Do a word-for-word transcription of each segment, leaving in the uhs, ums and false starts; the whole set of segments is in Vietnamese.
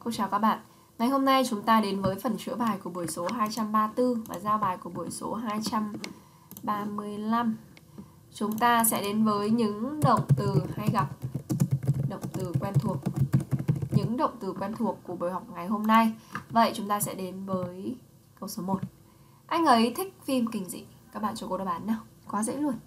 Cô chào các bạn. Ngày hôm nay chúng ta đến với phần chữa bài của buổi số hai trăm ba mươi tư và giao bài của buổi số hai trăm ba mươi lăm. Chúng ta sẽ đến với những động từ hay gặp, động từ quen thuộc. Những động từ quen thuộc của buổi học ngày hôm nay. Vậy chúng ta sẽ đến với câu số một. Anh ấy thích phim kinh dị. Các bạn cho cô đáp án nào. Quá dễ luôn.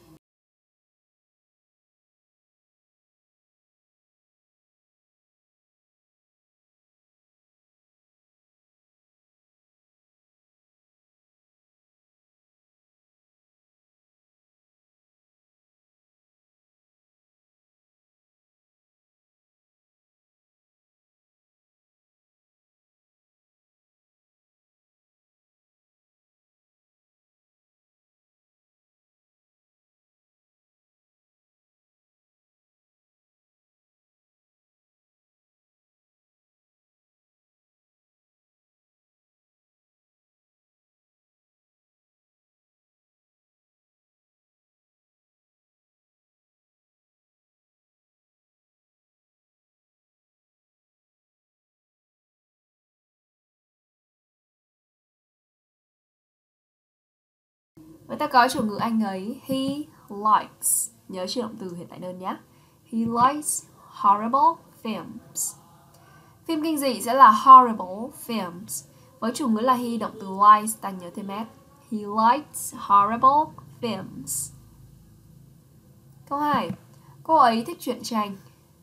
Vậy ta có chủ ngữ anh ấy. He likes. Nhớ chữ động từ hiện tại đơn nhé. He likes horrible films. Phim kinh dị sẽ là horrible films. Với chủ ngữ là he, động từ likes, ta nhớ thêm s. He likes horrible films. Câu hai. Cô ấy thích truyện tranh.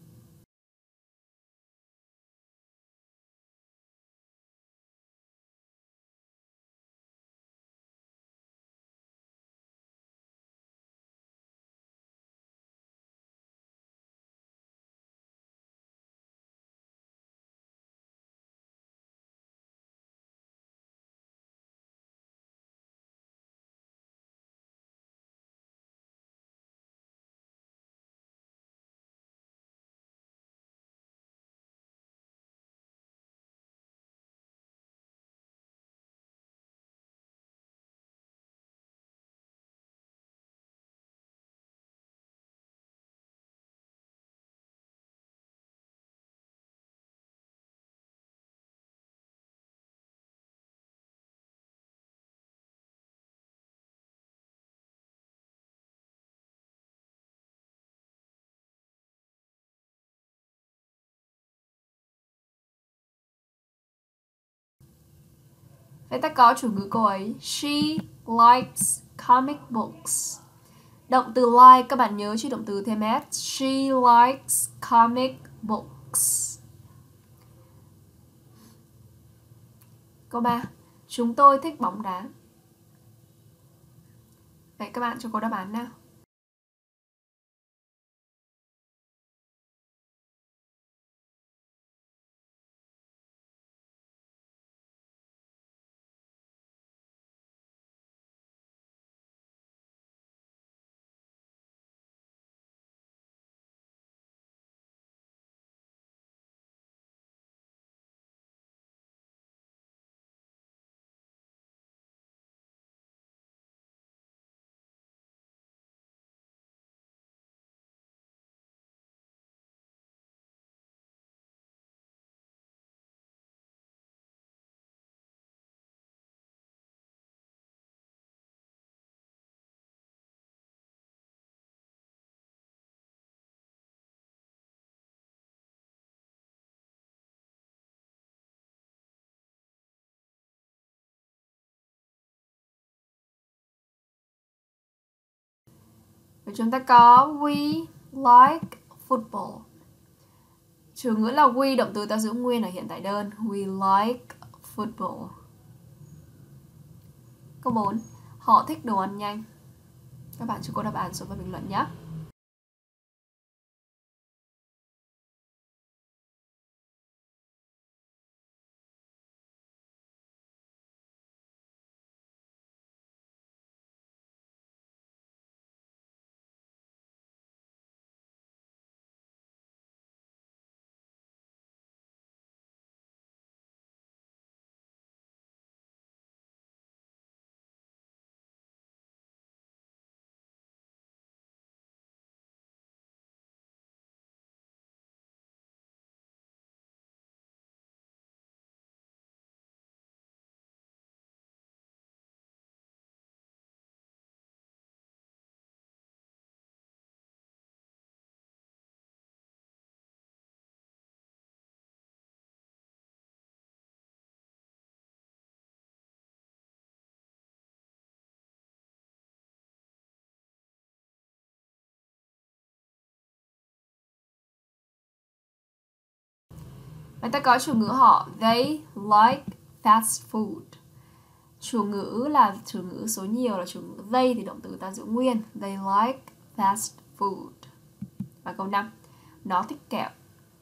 Vậy ta có chủ ngữ cô ấy. She likes comic books. Động từ like, các bạn nhớ chữ động từ thêm s. She likes comic books. Câu ba. Chúng tôi thích bóng đá. Vậy các bạn cho cô đáp án nào. Vậy chúng ta có we like football. Chủ ngữ là we, động từ ta giữ nguyên ở hiện tại đơn. We like football. Câu bốn. Họ thích đồ ăn nhanh. Các bạn cho cô đáp án xuống phần bình luận nhé. Vậy ta có chủ ngữ họ they like fast food. Chủ ngữ là chủ ngữ số nhiều là chủ ngữ they thì động từ ta giữ nguyên. They like fast food. Và câu năm, nó thích kẹo.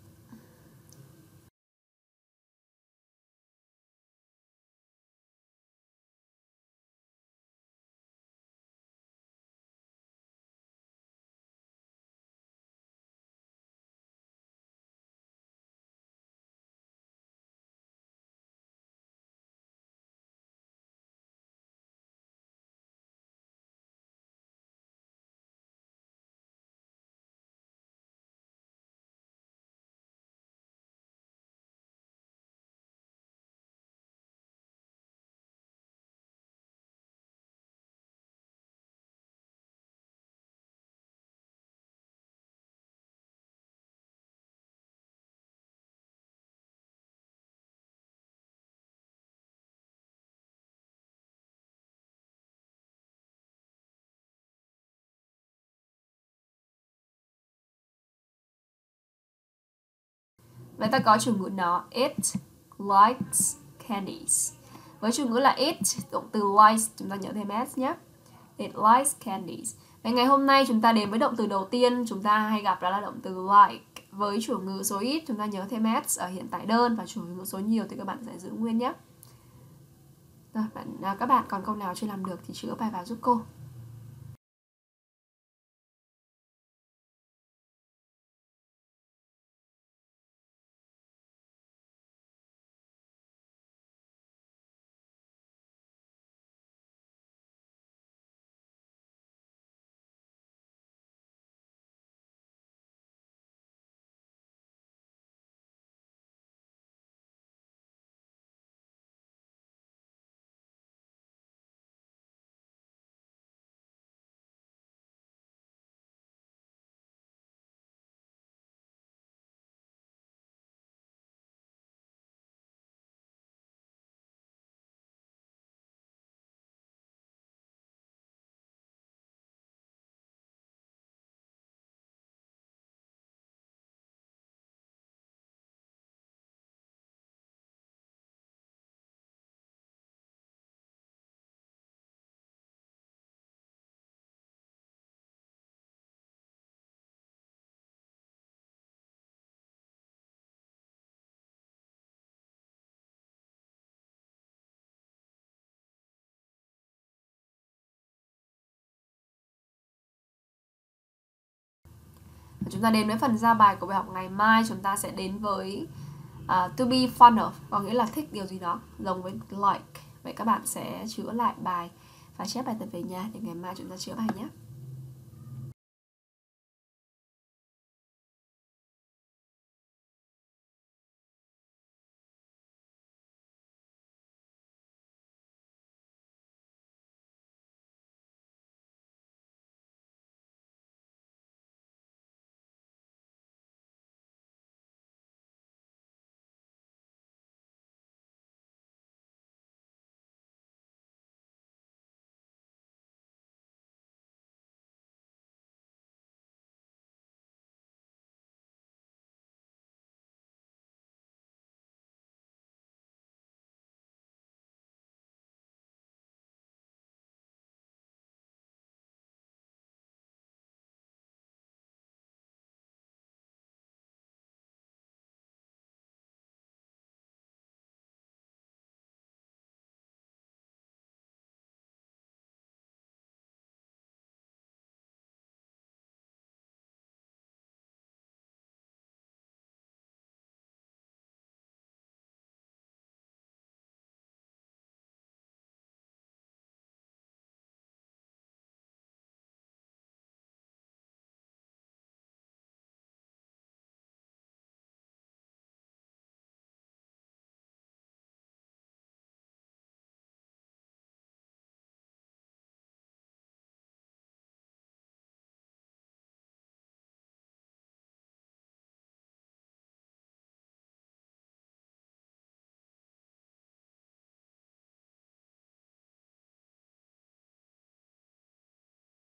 Vậy ta có chủ ngữ nó it likes candies. Với chủ ngữ là it, động từ likes chúng ta nhớ thêm s nhé. It likes candies. Vậy ngày hôm nay chúng ta đến với động từ đầu tiên chúng ta hay gặp đó là động từ like. Với chủ ngữ số ít chúng ta nhớ thêm s ở hiện tại đơn và chủ ngữ số nhiều thì các bạn sẽ giữ nguyên nhé. Rồi, bạn, các bạn còn câu nào chưa làm được thì chữa bài vào giúp cô. Chúng ta đến với phần ra bài của bài học ngày mai. Chúng ta sẽ đến với uh, to be fond of, có nghĩa là thích điều gì đó, giống với like. Vậy các bạn sẽ chữa lại bài và chép bài tập về nhà để ngày mai chúng ta chữa bài nhé.